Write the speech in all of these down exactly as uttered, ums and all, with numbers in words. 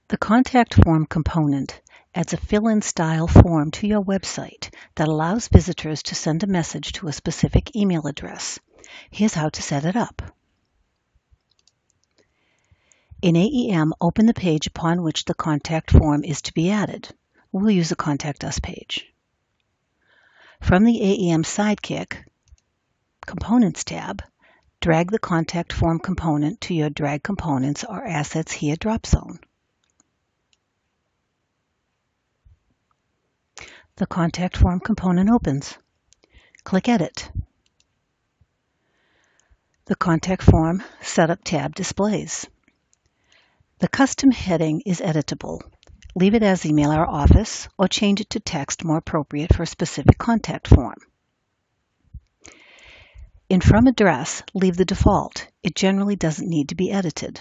The contact form component adds a fill-in style form to your website that allows visitors to send a message to a specific email address. Here's how to set it up. In A E M, open the page upon which the contact form is to be added. We'll use the Contact Us page. From the A E M Sidekick Components tab, drag the contact form component to your Drag Components or Assets Here drop zone. The contact form component opens. Click Edit. The Contact Form Setup tab displays. The custom heading is editable. Leave it as Email Our Office or change it to text more appropriate for a specific contact form. In From Address, leave the default. It generally doesn't need to be edited.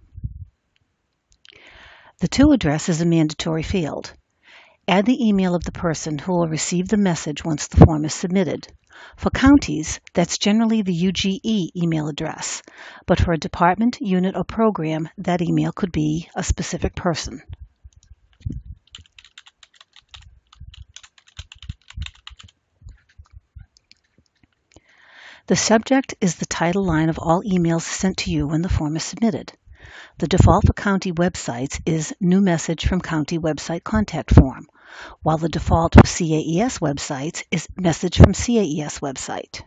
The To address is a mandatory field. Add the email of the person who will receive the message once the form is submitted. For counties, that's generally the U G E email address, but for a department, unit, or program, that email could be a specific person. The subject is the title line of all emails sent to you when the form is submitted. The default for county websites is New Message from County Website Contact Form, while the default for C A E S websites is Message from C A E S Website.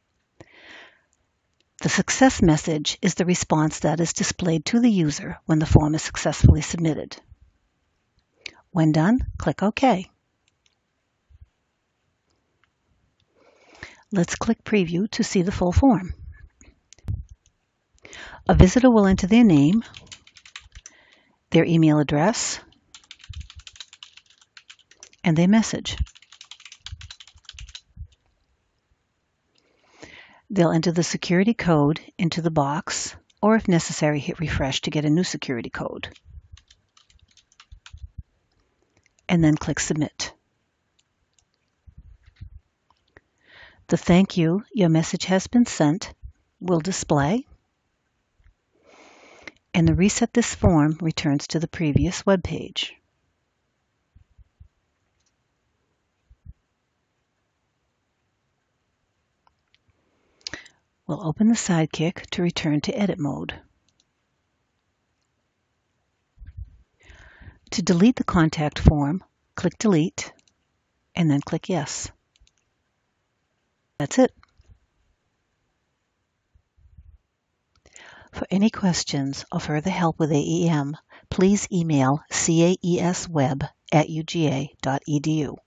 The success message is the response that is displayed to the user when the form is successfully submitted. When done, click OK. Let's click Preview to see the full form. A visitor will enter their name, their email address, and their message. They'll enter the security code into the box, or if necessary, hit refresh to get a new security code. And then click Submit. The thank you, your message has been sent, will display, and the Reset This Form returns to the previous web page. We'll open the Sidekick to return to edit mode. To delete the contact form, click Delete, and then click Yes. That's it. For any questions or further help with A E M, please email caesweb at u g a dot e d u.